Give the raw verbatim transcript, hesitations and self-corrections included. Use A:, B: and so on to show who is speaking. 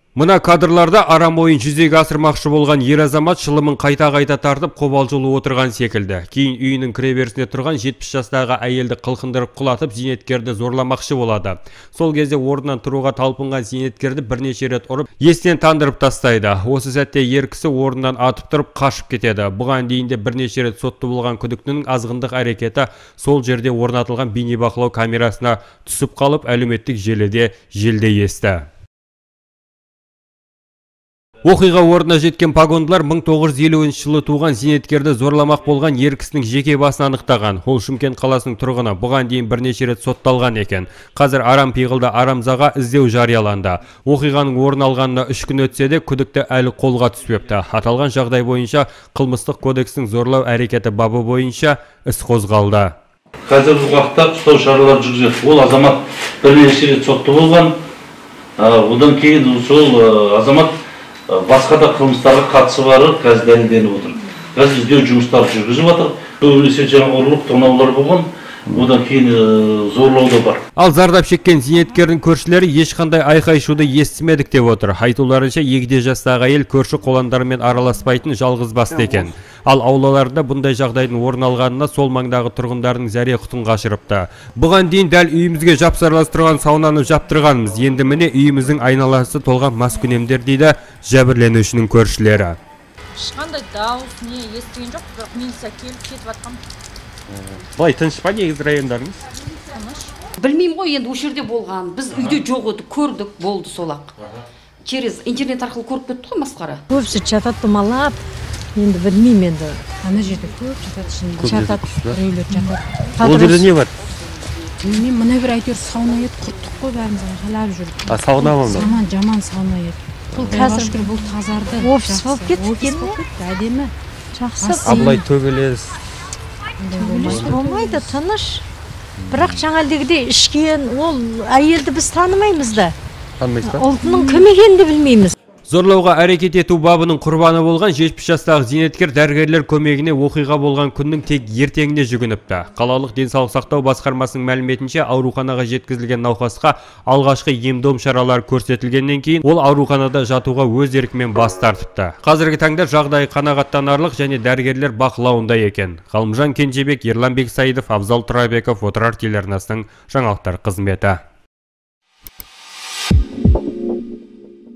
A: Мына кадрларда арам ойын жүзеге асырмақшы болған ер азамат шылымын қайта-қайта тартып қобалжулы отырған секілді. Кейін үйінің кіреберісінде тұрған жетпіс жастағы әйелді қылқындырып құлатып зейнеткерді зорламақшы болады. Сол кезде орнынан тұруға талпынған зейнеткерді бірнеше рет ұрып, естен тандырып тастайды. Осы сәтте ер кісі орнынан атып тұрып қашып кетеді. Бұған дейін де бірнеше рет сотты болған күдіктінің азғындық әрекеті сол жерде орнатылған бейнебақылау камерасына түсіп қалып, әлеуметтік желіде желдей есті. Оқиға орнына жеткен погондылар мың тоғыз жүз елуінші жылы туған зейнеткерді зорламақ болған ер кісінің жеке басын анықтаған. Ол Шымкент қаласының тұрғыны, бұған дейін бірнеше рет сотталған екен. Қазір арам пиғылда арамзаға іздеу жарияланды. Оқиғаның орын алғанына үш күн өтсе де күдікті әлі қолға түспепті. Аталған жағдай бойынша қылмыстық кодекстің зорлау әрекеті бабы бойынша іс қозғалды.
B: Қазіргі уақытта ұстау шаралары жүргізіледі. Ол азамат бірнеше рет сотты болған. Одан кейін сол азамат басқа да қылмыстарға қатысы бары қазір дәлелденіп отыр. Қазір іздеу жұмыстары жүргізіп жатыр. Көбінесе жаңа ұрлық, тонаулар болған. Одан кейін зорлау да бар.
A: Ал зардап шеккен зейнеткердің көршілері ешқандай айқай-шуды естімедік деп отыр. Айтуларынша егде жастағы әйел көрші қоландарымен араласпайтын жалғыз басты екен. Ал аулаларында бұндай жағдайдың орын алғанына сол маңдағы тұрғындардың зәре құтын қашырыпты. Бұған дейін дәл үйімізге жапсарластырған саунаны жаптырғанымыз. Енді міне үйіміздің айналасы толған маскүнемдер дейді жәбірленушінің көршілері.
C: Ешқандай дауыс не естіген жоқ, бірақ милиция келіп кетіп жатқан.
A: Былай тыныш па негізі райондарыңыз?
C: Тыныш.
D: Білмеймін ғой, енді осы жерде болған. Біз үйде жоқ еді, көрдік, болды солақ. Через интернет арқылы көріп кетті ғой масқара.
E: Көбісі жатады домалап. Енді білмеймін енді. Ана жерде көп жатады шынында. Жатады, біреулер жатады.
A: Ол жерде не бар?
E: Білмеймін, мына бір әйтеуір сауна еді, құрттық қой бәріміз халал жүріп.
A: А сауна ма?
E: Жаман, жаман сауна еді. Бұл қазір бұл тазарды.
F: Офис болып кеткен ме?
E: Әдемі.
F: Жақсы.
A: Абылай төбелес.
F: Төбелес болмайды, тыныш. Бірақ жаңалдегідей ішкен ол әйелді біз танымаймыз да.
A: Танымайсыз ба?
F: Ұлтының кім екенін де білмейміз.
A: Зорлауға әрекет ету бабының құрбаны болған жетпіс жастағы зейнеткер дәрігерлер көмегіне оқиға болған күннің тек ертеңіне жүгініпті. Қалалық денсаулық сақтау басқармасының мәліметінше ауруханаға жеткізілген науқасқа алғашқы ем-дом шаралары көрсетілгеннен кейін ол ауруханада жатуға өз еркімен бас тартыпты. Қазіргі таңда жағдайы қанағаттанарлық және дәрігерлер бақылауында екен. Ғалымжан Кенжебек, Ерлан Бексайдов, Абзал Тұрайбеков, Отырар телеарнасының жаңалықтар қызметі.